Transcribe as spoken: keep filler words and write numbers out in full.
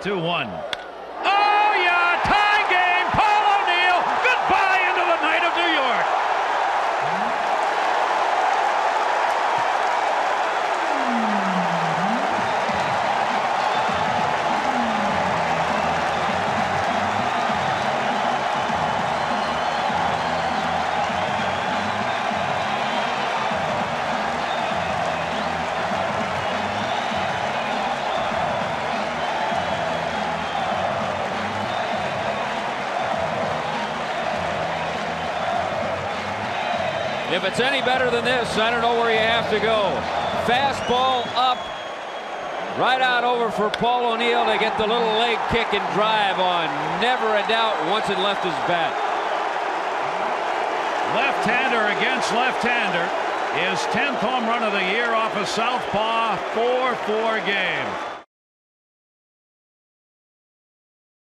two one. Oh, yeah, tie game. Paul O'Neill, goodbye into the night of New York. If it's any better than this, I don't know where you have to go. Fastball up, right out over for Paul O'Neill to get the little leg kick and drive on. Never a doubt once it left his bat. Left-hander against left-hander. His tenth home run of the year off a southpaw four four game.